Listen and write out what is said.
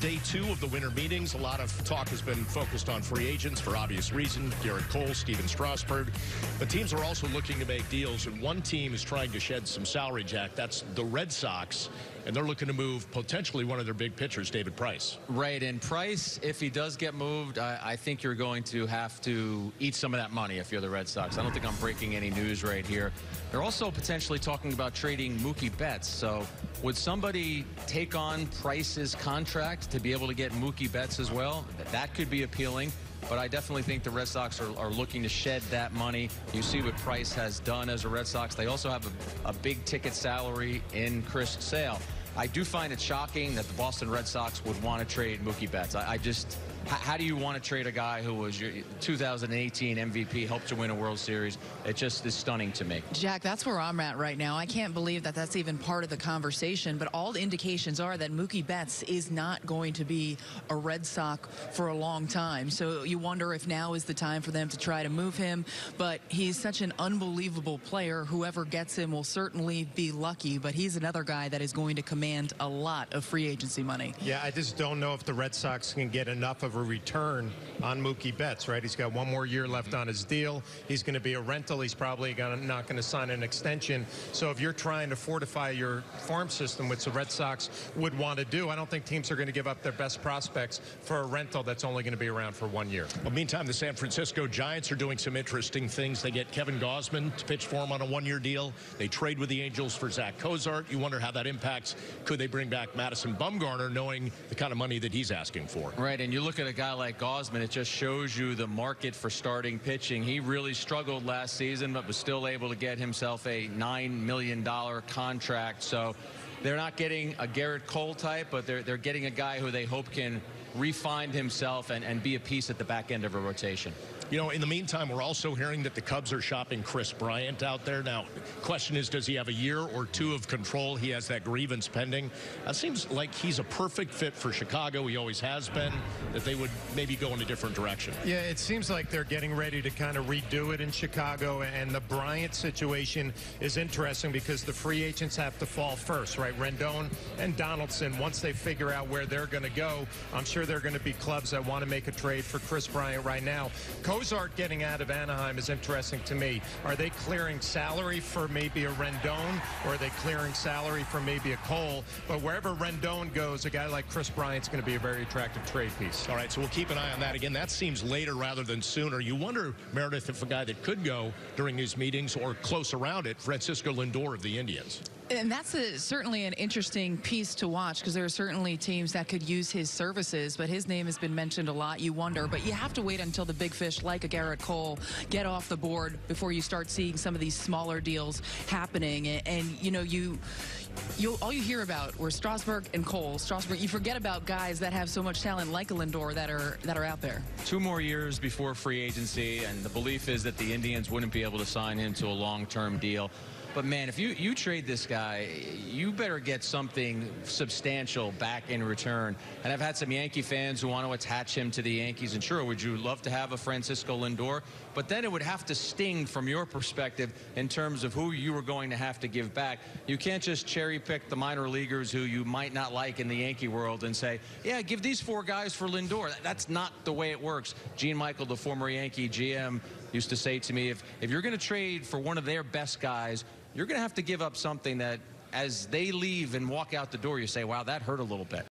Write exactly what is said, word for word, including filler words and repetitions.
day two of the winter meetings. A lot of talk has been focused on free agents for obvious reason. Garrett Cole, Steven Strasburg. But teams are also looking to make deals, and one team is trying to shed some salary, Jack. That's the Red Sox, and they're looking to move potentially one of their big pitchers, David Price. Right, and Price, if he does get moved, I, I think you're going to have to eat some of that money if you're the Red Sox. I don't think I'm breaking any news right here. They're also potentially talking about trading Mookie Betts. So would somebody take on Price's contract to be able to get Mookie Betts as well? That could be appealing. But I definitely think the Red Sox are, are looking to shed that money. You see what Price has done as a Red Sox. They also have a, a big ticket salary in Chris Sale. I do find it shocking that the Boston Red Sox would want to trade Mookie Betts. I, I just, how do you want to trade a guy who was your two thousand eighteen M V P, helped you win a World Series? It just is stunning to me. Jack, that's where I'm at right now. I can't believe that that's even part of the conversation, but all the indications are that Mookie Betts is not going to be a Red Sox for a long time. So you wonder if now is the time for them to try to move him, but he's such an unbelievable player. Whoever gets him will certainly be lucky, but he's another guy that is going to command a lot of free agency money. Yeah, I just don't know if the Red Sox can get enough of a return on Mookie Betts, right? He's got one more year left on his deal. He's going to be a rental. He's probably gonna, not going to sign an extension. So if you're trying to fortify your farm system, which the Red Sox would want to do, I don't think teams are going to give up their best prospects for a rental that's only going to be around for one year. Well, meantime, the San Francisco Giants are doing some interesting things. They get Kevin Gausman to pitch for them on a one-year deal. They trade with the Angels for Zach Cozart. You wonder how that impacts. Could they bring back Madison Bumgarner, knowing the kind of money that he's asking for? Right, and you look at a guy like Gausman, it just shows you the market for starting pitching. He really struggled last season, but was still able to get himself a nine million dollar contract. So they're not getting a Garrett Cole type, but they're, they're getting a guy who they hope can refine himself and, and be a piece at the back end of a rotation. You know, in the meantime, we're also hearing that the Cubs are shopping Chris Bryant out there. Now, question is, does he have a year or two of control? He has that grievance pending. It seems like he's a perfect fit for Chicago. He always has been, that they would maybe go in a different direction. Yeah, it seems like they're getting ready to kind of redo it in Chicago, and the Bryant situation is interesting because the free agents have to fall first, right? Rendon and Donaldson, once they figure out where they're going to go, I'm sure there are going to be clubs that want to make a trade for Chris Bryant right now. Cozart getting out of Anaheim is interesting to me. Are they clearing salary for maybe a Rendon, or are they clearing salary for maybe a Cole? But wherever Rendon goes, a guy like Chris Bryant's going to be a very attractive trade piece. All right, so we'll keep an eye on that. Again, that seems later rather than sooner. You wonder, Meredith, if a guy that could go during these meetings or close around it, Francisco Lindor of the Indians. And that's a, certainly an interesting piece to watch, because there are certainly teams that could use his services, but his name has been mentioned a lot. You wonder, but you have to wait until the big fish like a Garrett Cole get off the board before you start seeing some of these smaller deals happening. And, and you know, you you all you hear about were Strasburg and Cole. Strasburg, you forget about guys that have so much talent like a Lindor that are that are out there. Two more years before free agency, and the belief is that the Indians wouldn't be able to sign him to a long-term deal. But, man, if you, you trade this guy, you better get something substantial back in return. And I've had some Yankee fans who want to attach him to the Yankees. And sure, would you love to have a Francisco Lindor? But then it would have to sting from your perspective in terms of who you were going to have to give back. You can't just cherry pick the minor leaguers who you might not like in the Yankee world and say, yeah, give these four guys for Lindor. That's not the way it works. Gene Michael, the former Yankee G M, used to say to me, if, if you're going to trade for one of their best guys, you're going to have to give up something that, as they leave and walk out the door, you say, wow, that hurt a little bit.